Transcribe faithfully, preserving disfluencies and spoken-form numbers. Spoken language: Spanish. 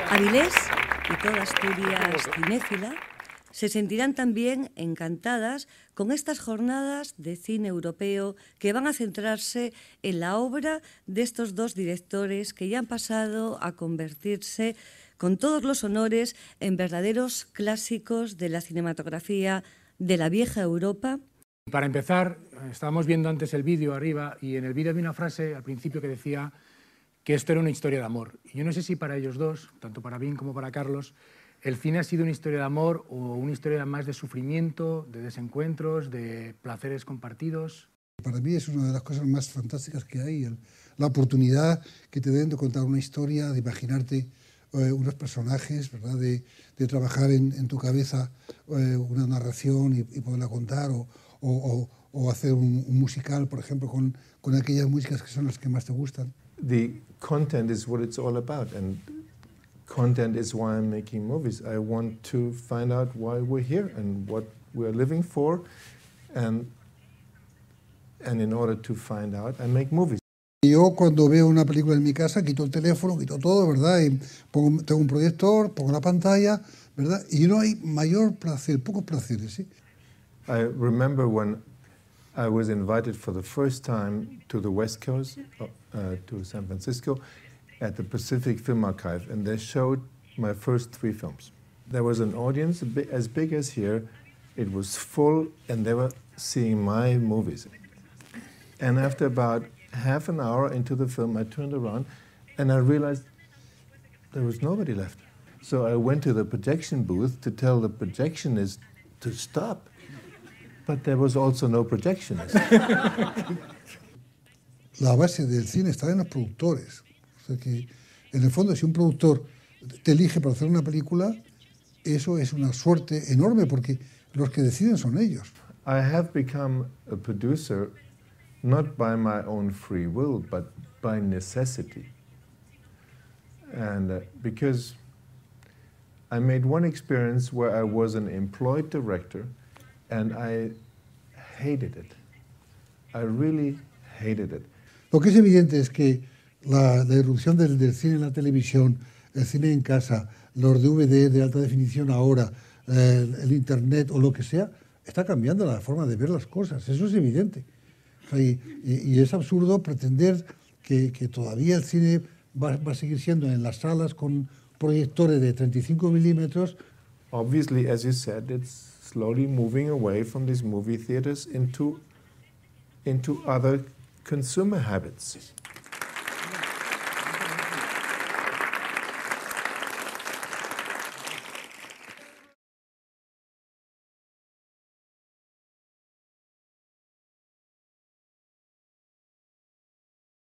Avilés y toda Asturias cinéfila se sentirán también encantadas con estas jornadas de cine europeo que van a centrarse en la obra de estos dos directores que ya han pasado a convertirse con todos los honores en verdaderos clásicos de la cinematografía de la vieja Europa. Para empezar, estábamos viendo antes el vídeo arriba y en el vídeo había una frase al principio que decía que esto era una historia de amor. Y yo no sé si para ellos dos, tanto para Vin como para Carlos, el cine ha sido una historia de amor o una historia más de sufrimiento, de desencuentros, de placeres compartidos. Para mí es una de las cosas más fantásticas que hay, el, la oportunidad que te den de contar una historia, de imaginarte eh, unos personajes, ¿verdad? De, de trabajar en, en tu cabeza eh, una narración y, y poderla contar, o, o, o, o hacer un, un musical, por ejemplo, con, con aquellas músicas que son las que más te gustan. The content is what it's all about, and content is why I'm making movies. I want to find out why we're here and what we're living for, and and in order to find out, I make movies. Yo cuando veo una película en mi casa quito el teléfono, quito todo, ¿verdad? Y pongo, tengo un proyector, pongo la pantalla, ¿verdad? Y no hay mayor placer, pocos placeres, ¿sí? I remember when I was invited for the first time to the West Coast, uh, to San Francisco, at the Pacific Film Archive, and they showed my first three films. There was an audience as big as here. It was full, and they were seeing my movies. And after about half an hour into the film, I turned around, and I realized there was nobody left. So I went to the projection booth to tell the projectionist to stop. But there was also no projectionist. La base del cine está en los productores. O sea que, en el fondo, si un productor te elige para hacer una película, eso es una suerte enorme, porque los que deciden son ellos. I have become a producer not by my own free will, but by necessity. And uh, because I made one experience where I was an employed director, and I hated it. I really hated it. Lo que es evidente es que la, la irrupción del, del cine en la televisión, el cine en casa, los D V D de alta definición ahora, eh, el, el internet o lo que sea, está cambiando la forma de ver las cosas. Eso es evidente. O sea, y, y, y es absurdo pretender que, que todavía el cine va, va a seguir siendo en las salas con proyectores de treinta y cinco milímetros. Obviously, as you said, it's slowly moving away from these movie theaters into, into other consumer habits.